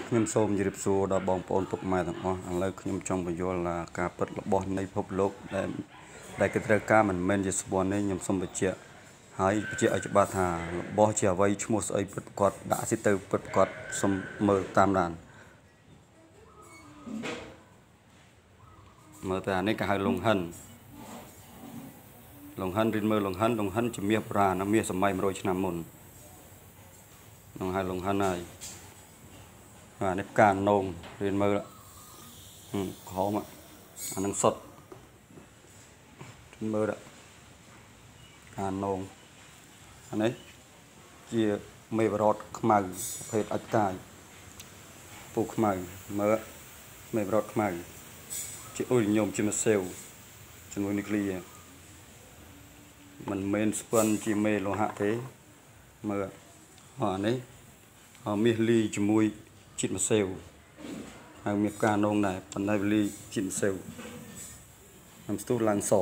ខ្ញុំសូមជម្រាបសួរដល់បងប្អូនពុកម៉ែទាំងអស់ឥឡូវខ្ញុំចង់បញ្យល់ថាការពិតរបស់នៃពិភពលោកដែលគេត្រូវការមិនមែនជាស្ពាន់ទេខ្ញុំសូមបញ្ជាក់ហើយបញ្ជាក់ឲ្យច្បាស់ថារបស់ជាអ្វីឈ្មោះស្អីពិតប្រាកដដាក់សិទៅពិតប្រាកដសូមមើលតាមដានមើលតែអានេះគេហៅលង្ហិនរៀនមើលលង្ហិនជាមាសបុរាណមាសសម័យ100ឆ្នាំមុននឹងហៅលង្ហិនហើយអានេះផ្កានងរៀនមើលក្រហមអានឹងសុតរៀនមើលផ្កានងអានេះជាមេបរតខ្មៅប្រភេទអាចកាយពូខ្មៅមើលមេបរតខ្មៅជាអ៊ុយញោមជាម៉ាសេវជាមួយនីក្លីមិនមែនស្ពាន់ជាមេលោហៈទេមើលអានេះមាសលីជាមួយជាតិម៉ាសេវហើយមានផ្កានងដែរប៉ុន្តែវាលីជាតិម៉ាសេវខ្ញុំស្ទុះឡើងស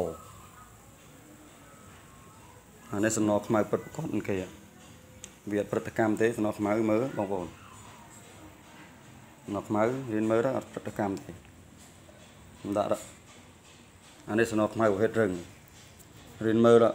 អានេះសំណខ្មៅពិតប្រាកដគេវាអត់ប្រតិកម្មទេសំណខ្មៅមើលបងប្អូនសំណខ្មៅរៀនមើលទៅអត់ប្រតិកម្មទេខ្ញុំដាក់អានេះសំណខ្មៅហេតុរឹងរៀនមើល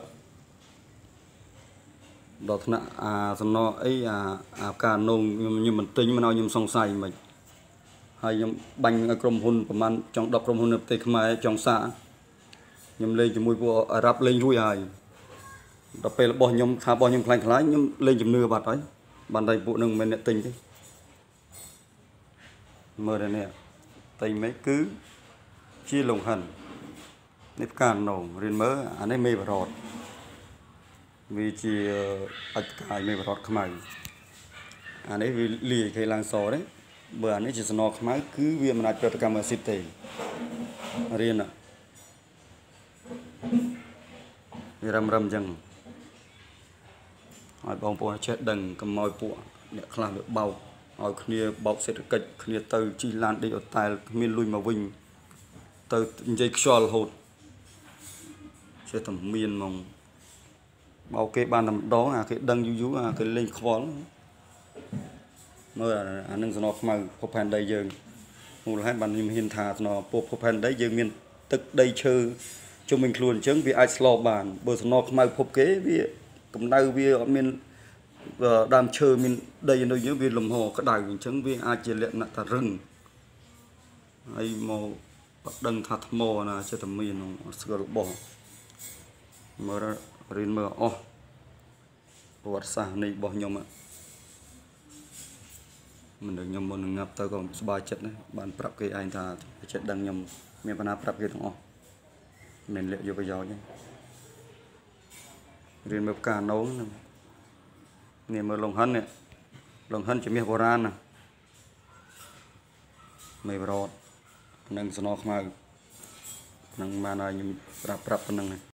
ដល់ថ្នាក់សំណអីអាផ្កានងខ្ញុំមិនទិញមិនឲ្យខ្ញុំសង្ស័យមិនហើយខ្ញុំបាញ់ឲ្យក្រុមហ៊ុនប្រហែលចង់10ក្រុមហ៊ុននៅប្រទេសខ្មែរចង់សាកខ្ញុំលេងជាមួយពួកអារ៉ាប់លេងរួចហើយដល់ពេលរបស់ខ្ញុំថារបស់ខ្ញុំខ្លាំងខ្ញុំលេងជំនឿបាត់ហើយបានតែពួកនឹងមិនមែនអ្នកទិញទេមើលទៅនេះតែមិនគឺជាលង្ហិននេះផ្កានងរៀនមើលអានេះមេបរតវាជាអាចកាយមេបរតខ្មៅអានេះវាលាយគេឡើងសទេបើអានេះជាសំណខ្មៅគឺវាមិនអាចប្រតិកម្មអាស៊ីតទេរៀនវារឹមអញ្ចឹងឲ្យបងប្អូនចេះដឹងកុំឲ្យពួកអ្នកខ្លះវាបោកឲ្យគ្នាបោកសេដ្ឋកិច្ចគ្នាទៅជីឡានដេកអតែលគ្មានលុយមកវិញទៅនិយាយខ្យល់រហូតចេះតែមានហ្មងបោកគេបានតែម្ដងគេដឹងយូរគេលេងខ្វល់មើលអានឹងសំណខ្មៅភពផែនដីយើងមូលហេតុបានខ្ញុំហ៊ានថាសំណភពផែនដីយើងមានទឹកដីឈើជុំវិញខ្លួនអញ្ចឹងវាអាចស្លបានបើសំណខ្មៅភពគេវាកម្ដៅវាអត់មានដើមឈើមានដីនៅយើងវាលំហក្ដៅអញ្ចឹងវាអាចជាលក្ខណៈថារឹងហើយមកបដឹងថាថ្មណាចេះតែមានស្គាល់របស់មើលរៀនមើលអស់ប្រវត្តិសាស្ត្រនៃរបស់ខ្ញុំមិនដឹងខ្ញុំមុននឹងងាប់ទៅក៏សប្បាយចិត្តណាបានប្រាប់គេឯងថាចិត្តដឹងខ្ញុំមានបណ្ណាប្រាប់គេទាំងអស់មិនលាក់យកប្រយោជន៍ទេរៀនមើលផ្កាណូននេះមើលលង្ហិនជាមាសបុរាណណាមេបរតនឹងសំណខ្មៅនឹងបានឲ្យខ្ញុំប្រាប់ប៉ុណ្្នឹង